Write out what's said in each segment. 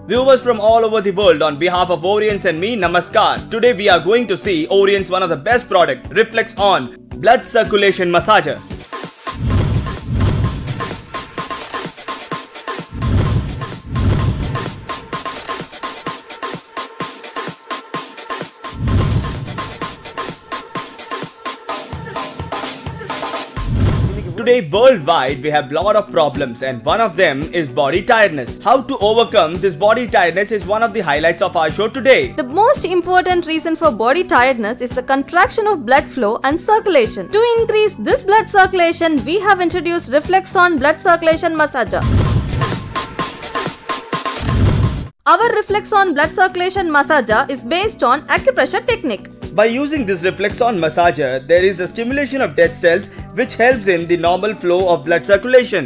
Viewers from all over the world, on behalf of Oriens and me, Namaskar. Today we are going to see Oriens' one of the best product, Reflex-On Blood Circulation Massager. Today worldwide we have lot of problems and one of them is body tiredness. How to overcome this body tiredness is one of the highlights of our show today. The most important reason for body tiredness is the contraction of blood flow and circulation. To increase this blood circulation, we have introduced Reflex-On Blood Circulation Massager. Our Reflex-On Blood Circulation Massager is based on acupressure technique. By using this Reflex-On massager, there is a stimulation of dead cells which helps in the normal flow of blood circulation.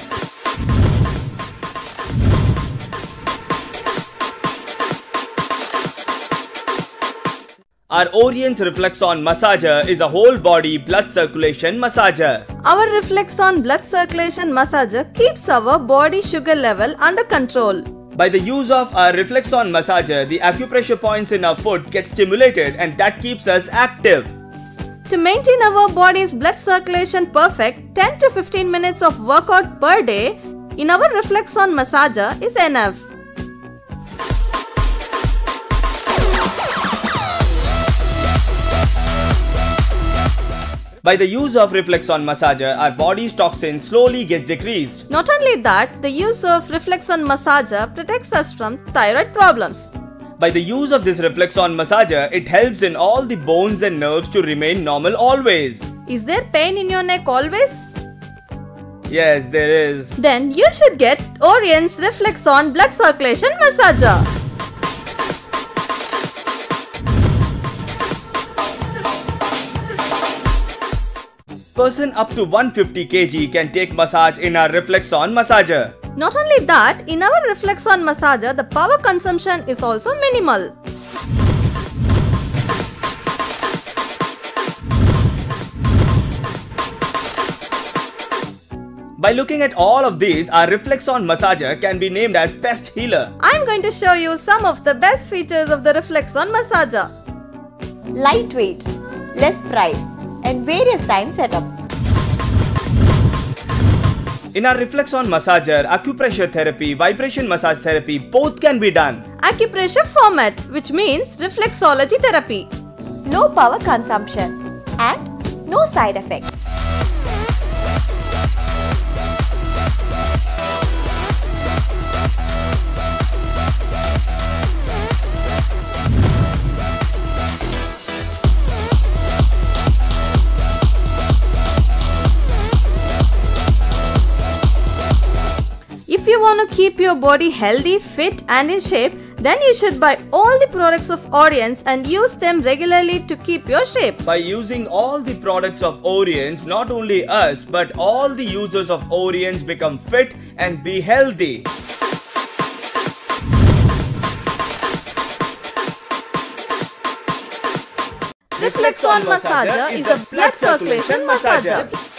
Our Oriens Reflex-On massager is a whole body blood circulation massager. Our Reflex-On Blood Circulation Massager keeps our body sugar level under control. By the use of our Reflex-On massager, the acupressure points in our foot get stimulated and that keeps us active. To maintain our body's blood circulation perfect, 10 to 15 minutes of workout per day in our Reflex-On massager is enough. By the use of Reflex-On massager, our body's toxins slowly get decreased. Not only that, the use of Reflex-On massager protects us from thyroid problems. By the use of this Reflex-On massager, it helps in all the bones and nerves to remain normal always. Is there pain in your neck always? Yes, there is. Then you should get Oriens Reflex-On Blood Circulation Massager. Person up to 150 kg can take massage in our Reflex-On massager. Not only that, in our Reflex-On massager, the power consumption is also minimal. By looking at all of these, our Reflex-On massager can be named as Pest Healer. I am going to show you some of the best features of the Reflex-On massager. Lightweight, less price, and various time setup. In our Reflex-On massager, acupressure therapy, vibration massage therapy, both can be done. Acupressure format, which means reflexology therapy. No power consumption and no side effects. If you want to keep your body healthy, fit and in shape, then you should buy all the products of Oriens and use them regularly to keep your shape. By using all the products of Oriens, not only us but all the users of Oriens become fit and be healthy. Reflex-On massager is a blood circulation massager.